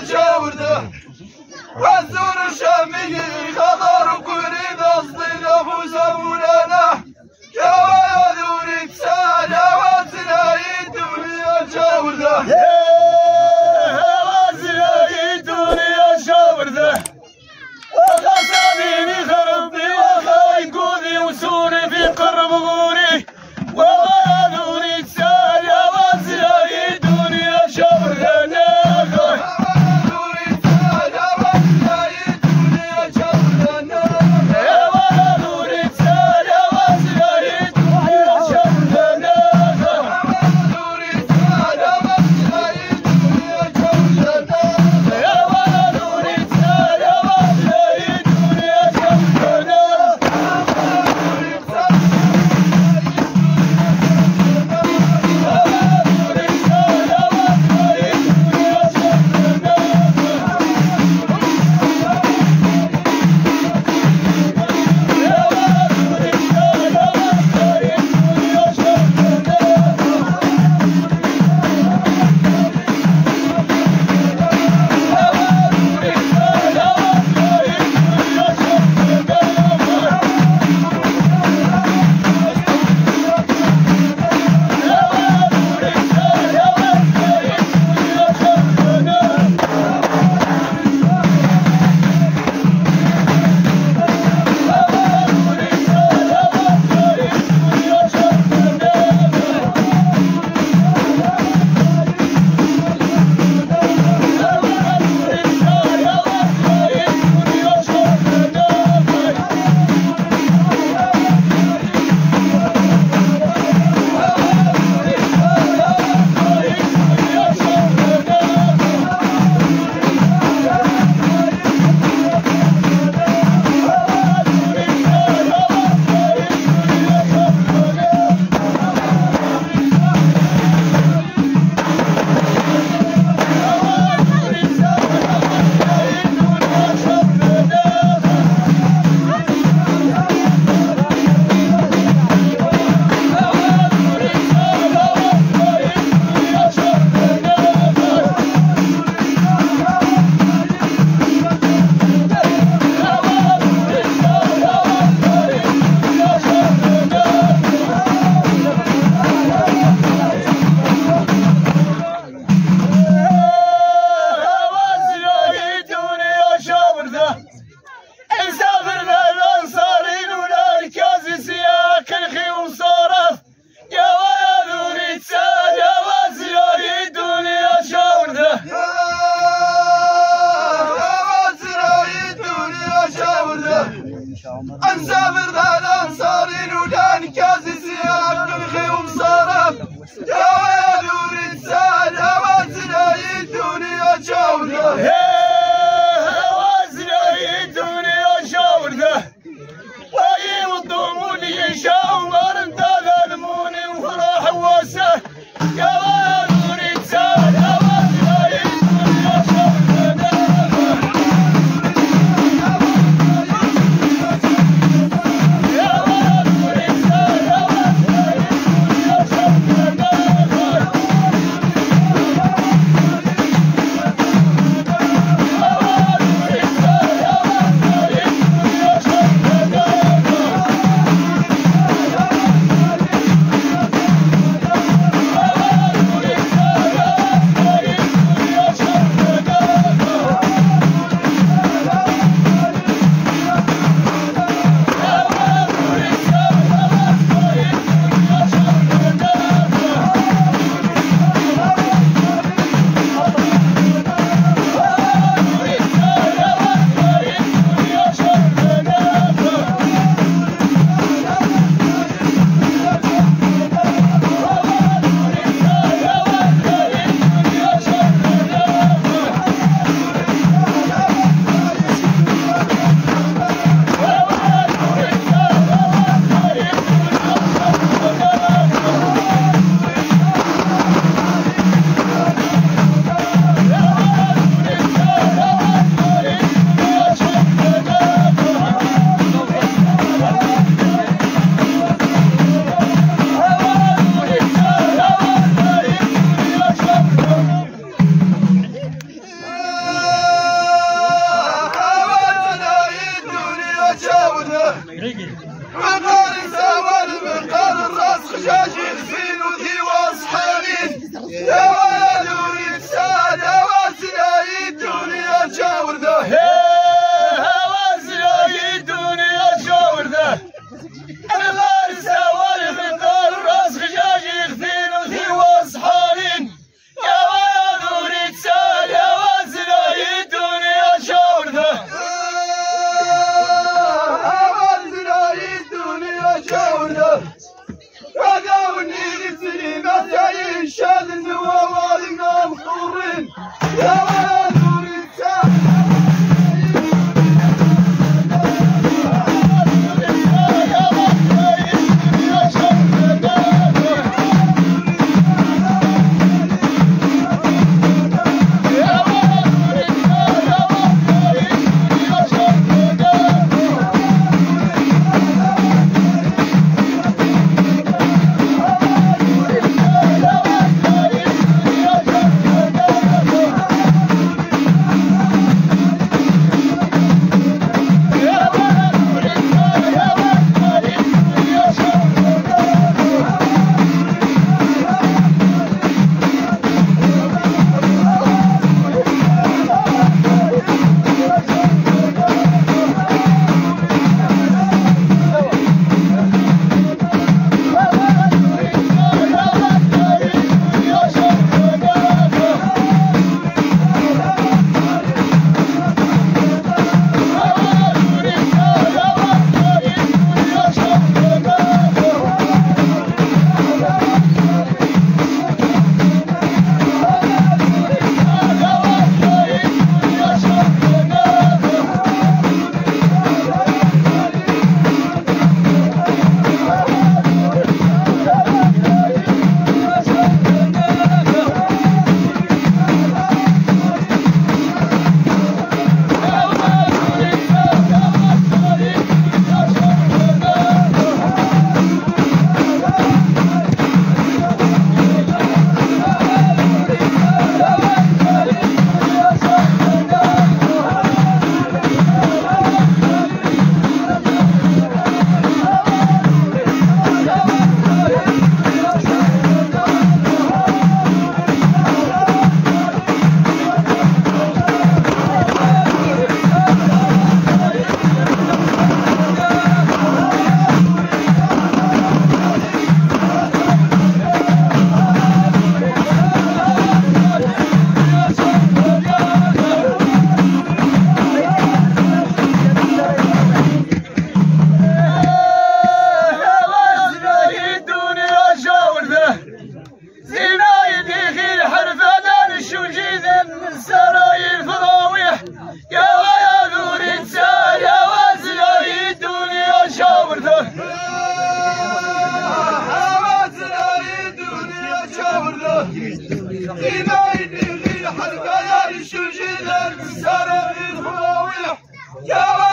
شاورده والزور الشامي خضر وقريد أصدق أفوز مولانا يا ذوري تسال يا وزناي الدنيا شاورده يا وزناي الدنيا شاورده وخسانيني خربي وخايقوني وسوري في قرب غوري وغادوني تسال يا وزناي الدنيا شاورده أنسافر ذا الأنصارين ودان كاز السياق الخيوم صارف يا ذوري تسال يا وزناي الدنيا شاورده يا وزناي الدنيا شاورده ويوضموني يشاور انت ظلموني وفرح واسه يا ذوري تسال يا وزناي الدنيا شاورده عقال سوى المقال الراس خشاشي الفين وذي واصحابين يا ولد وليد سعد واسلاي الدنيا تشاور ذا واسلاي الدنيا تشاور ذا عقال سوى المقال الراس خشاشي الفين وذي واصحابين يا ولد وليد سعد واسلاي الدنيا تشاور ذا هذا والنيل السليمة تعيش شاد النواوالنا مخطورين يا ولد وليد سعد يا